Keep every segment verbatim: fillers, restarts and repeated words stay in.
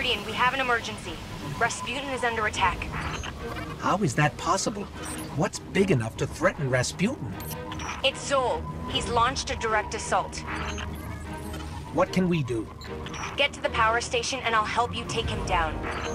Guardian, we have an emergency. Rasputin is under attack. How is that possible? What's big enough to threaten Rasputin? It's Zol. He's launched a direct assault. What can we do? Get to the power station and I'll help you take him down.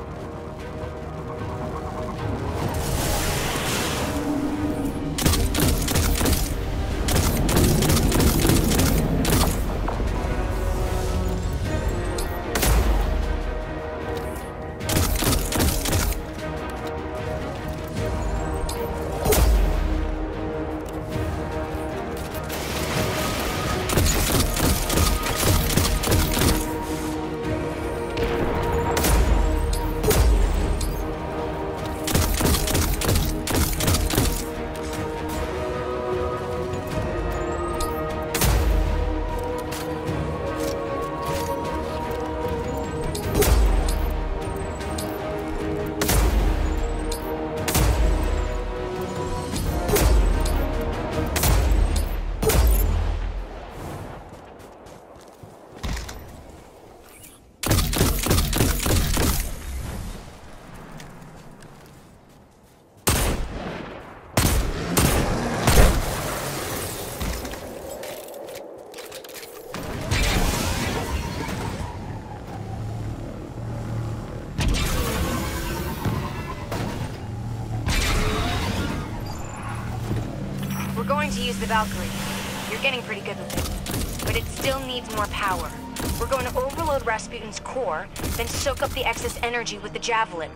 To use the Valkyrie. You're getting pretty good with it. But it still needs more power. We're going to overload Rasputin's core, then soak up the excess energy with the Javelin.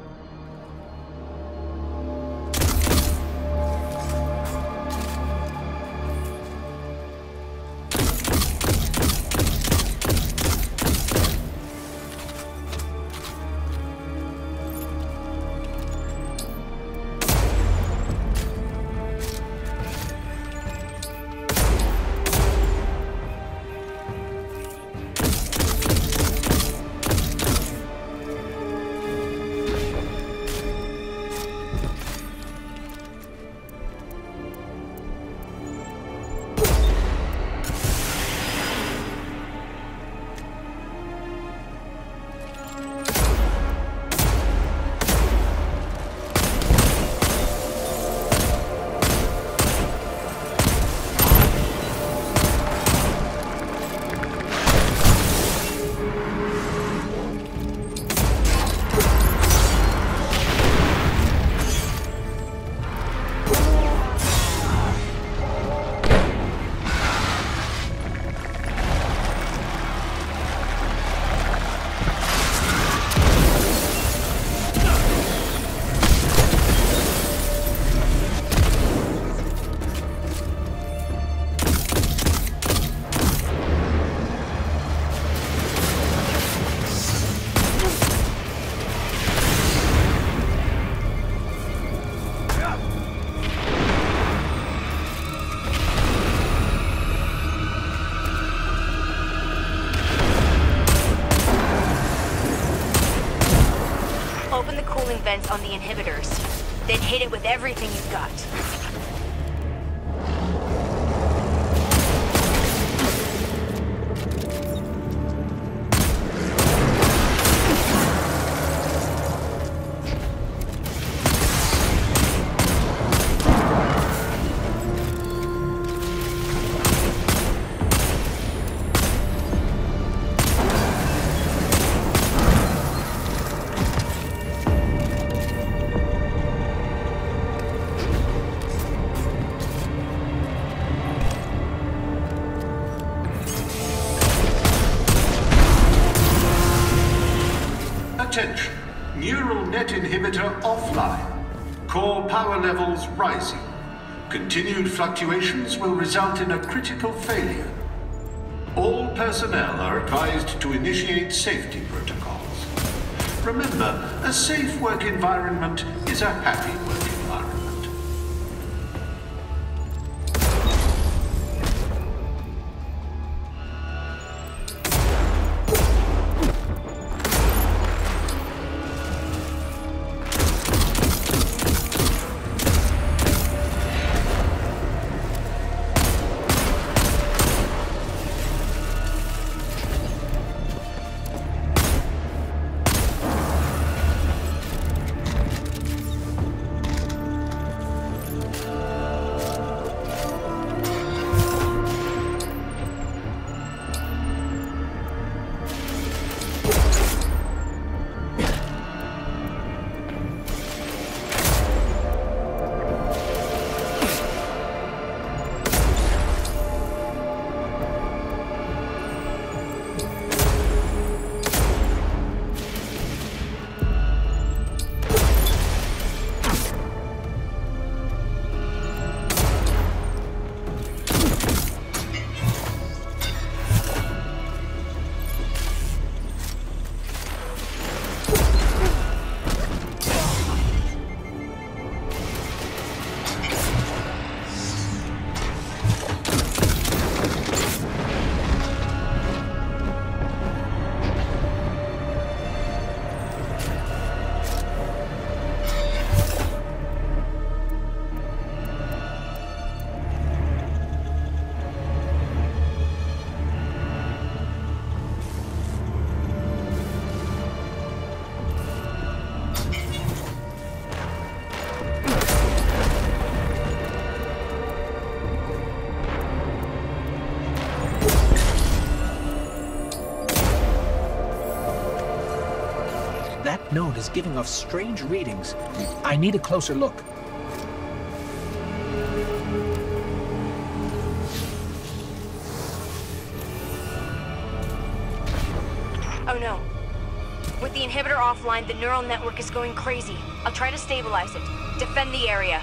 Vents on the inhibitors, then hit it with everything you've got. Attention, neural net inhibitor offline. Core power levels rising. Continued fluctuations will result in a critical failure. All personnel are advised to initiate safety protocols. Remember, a safe work environment is a happy work environment. That node is giving off strange readings. I need a closer look. Oh no. With the inhibitor offline, the neural network is going crazy. I'll try to stabilize it. Defend the area.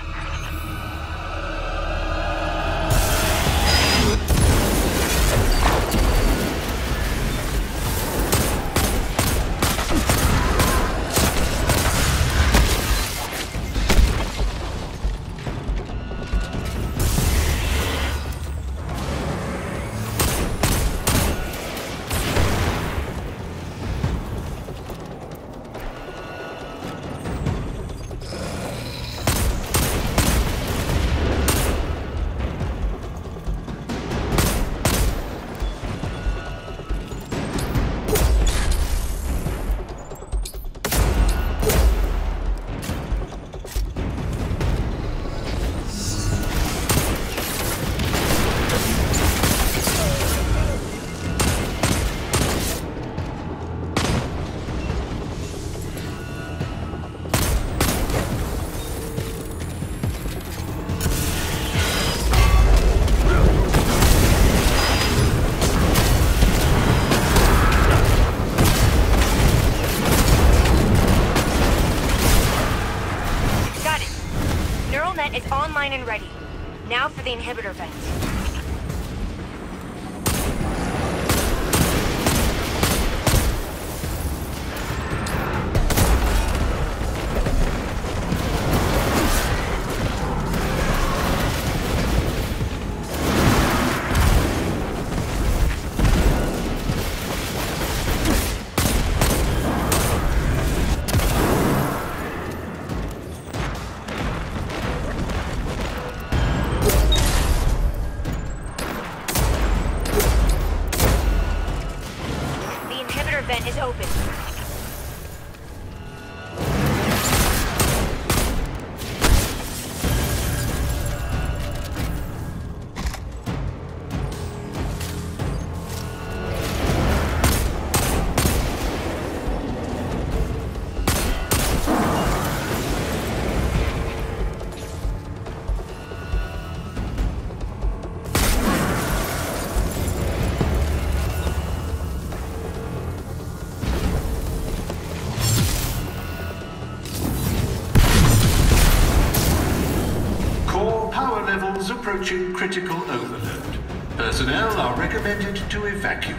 It's online and ready. Now for the inhibitor vent. Vent is open. Levels approaching critical overload. Personnel are recommended to evacuate.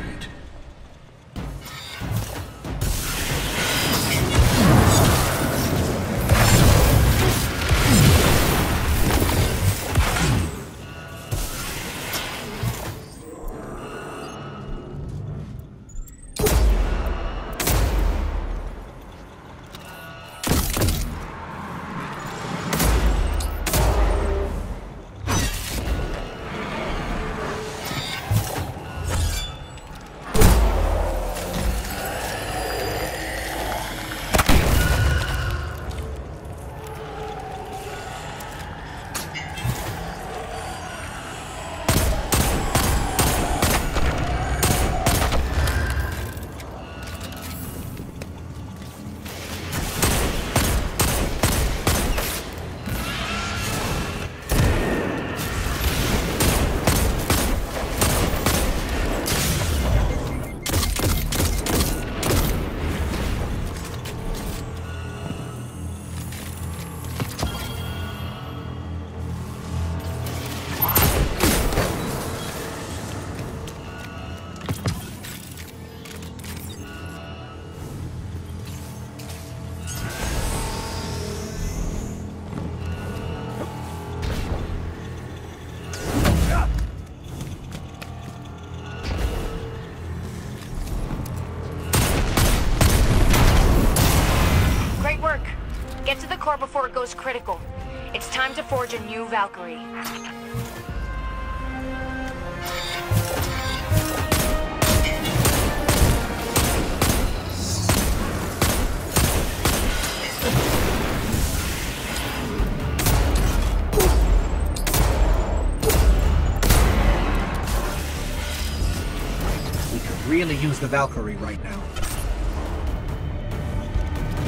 Get to the core before it goes critical. It's time to forge a new Valkyrie. We could really use the Valkyrie right now.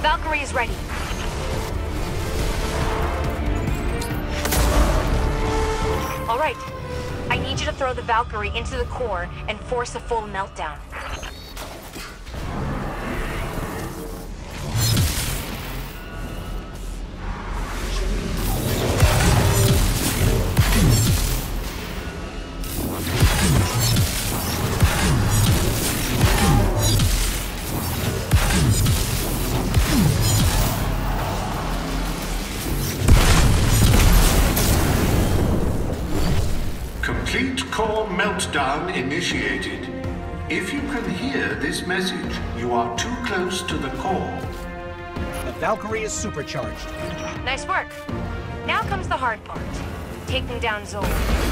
Valkyrie is ready. All right. I need you to throw the Valkyrie into the core and force a full meltdown. Complete core meltdown initiated. If you can hear this message, you are too close to the core. The Valkyrie is supercharged. Nice work. Now comes the hard part. Taking down Zol.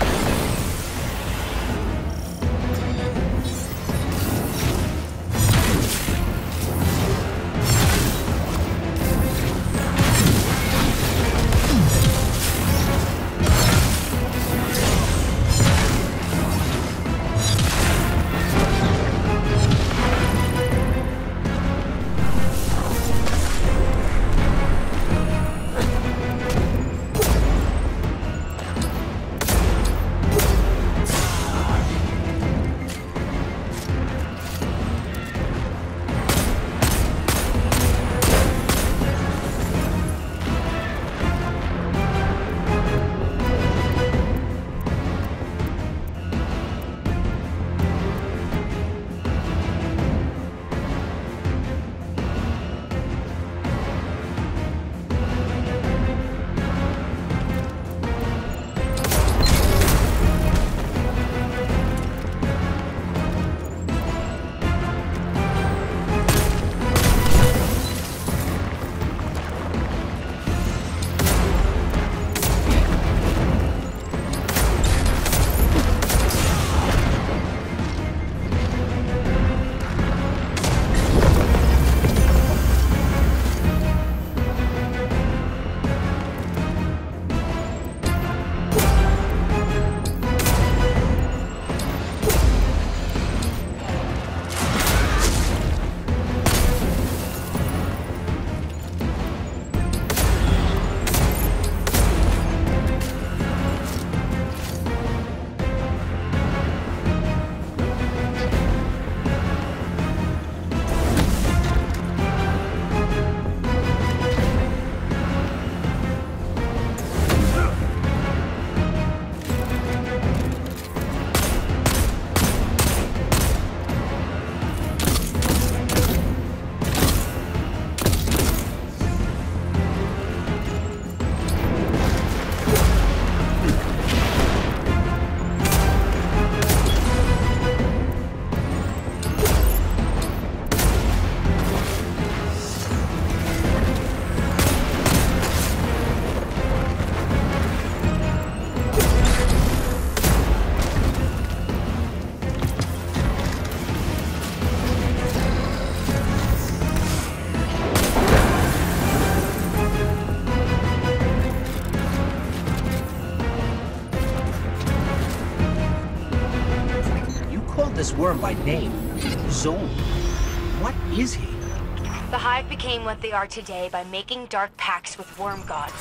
This worm by name, Zol. What is he? The Hive became what they are today by making dark pacts with worm gods.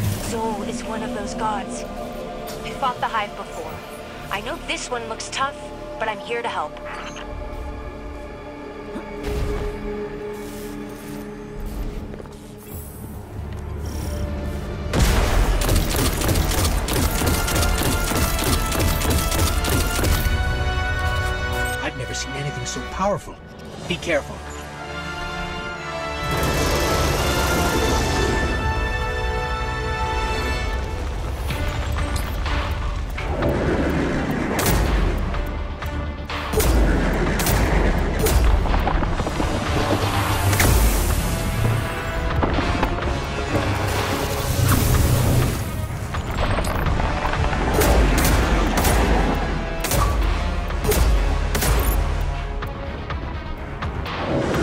Zol is one of those gods. I fought the Hive before. I know this one looks tough, but I'm here to help. I've never seen anything so powerful. Be careful. You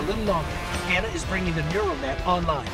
a little longer. Anna is bringing the neural net online.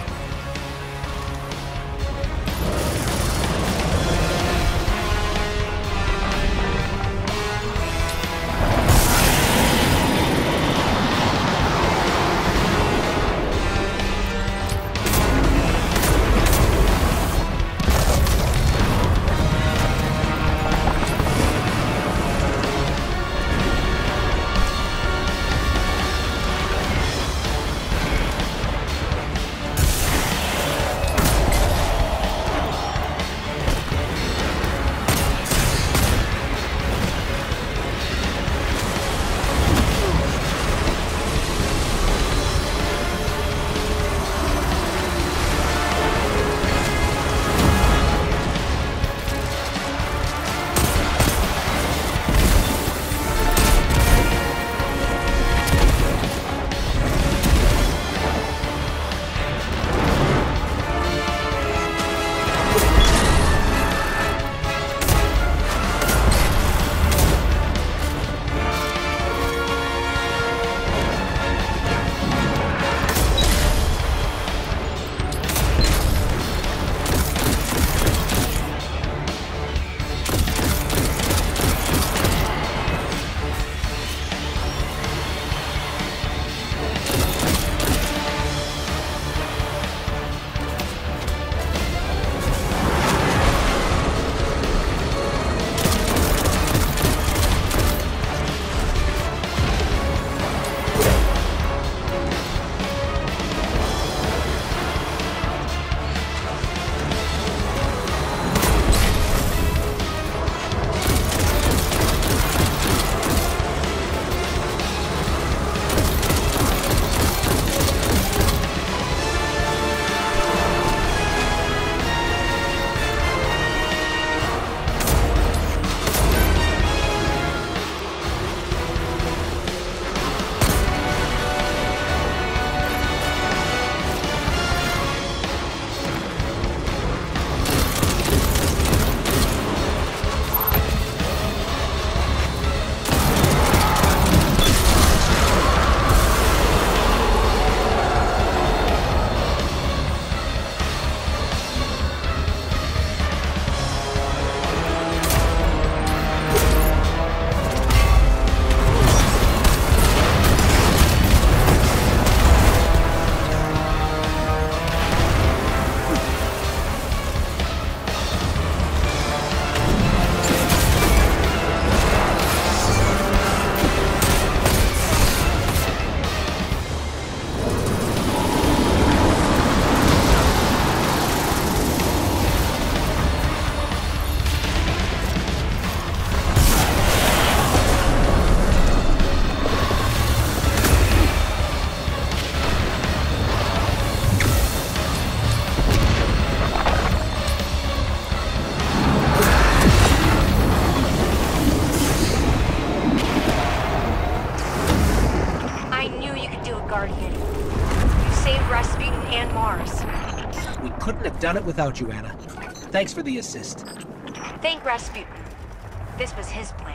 Done it without you, Anna. Thanks for the assist. Thank Rasputin. This was his